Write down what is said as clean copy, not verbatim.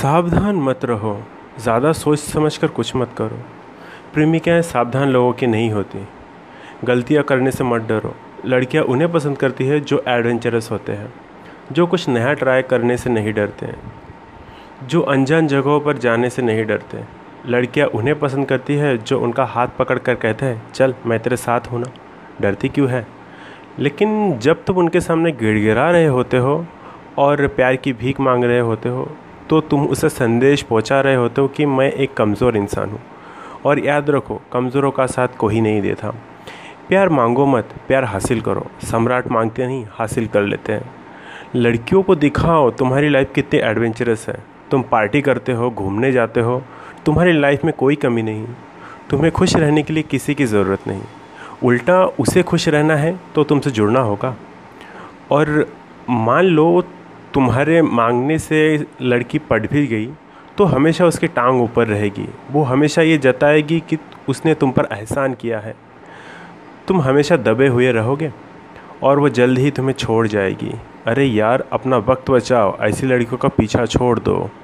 सावधान मत रहो, ज़्यादा सोच समझ कर कुछ मत करो। प्रेमिकाएं सावधान लोगों की नहीं होती। गलतियां करने से मत डरो। लड़कियां उन्हें पसंद करती है जो एडवेंचरस होते हैं, जो कुछ नया ट्राई करने से नहीं डरते हैं, जो अनजान जगहों पर जाने से नहीं डरते। लड़कियां उन्हें पसंद करती है जो उनका हाथ पकड़ कर कहते हैं चल मैं तेरे साथ हूँ ना, डरती क्यों है। लेकिन जब तुम उनके सामने गिड़गिड़ा रहे होते हो और प्यार की भीख मांग रहे होते हो तो तुम उसे संदेश पहुंचा रहे होते हो कि मैं एक कमज़ोर इंसान हूँ। और याद रखो, कमज़ोरों का साथ कोई नहीं देता। प्यार मांगो मत, प्यार हासिल करो। सम्राट मांगते नहीं, हासिल कर लेते हैं। लड़कियों को दिखाओ तुम्हारी लाइफ कितनी एडवेंचरस है। तुम पार्टी करते हो, घूमने जाते हो, तुम्हारी लाइफ में कोई कमी नहीं। तुम्हें खुश रहने के लिए किसी की ज़रूरत नहीं। उल्टा उसे खुश रहना है तो तुमसे जुड़ना होगा। और मान लो तुम्हारे मांगने से लड़की पट भी गई तो हमेशा उसकी टांग ऊपर रहेगी। वो हमेशा ये जताएगी कि उसने तुम पर एहसान किया है। तुम हमेशा दबे हुए रहोगे और वो जल्द ही तुम्हें छोड़ जाएगी। अरे यार, अपना वक्त बचाओ, ऐसी लड़कियों का पीछा छोड़ दो।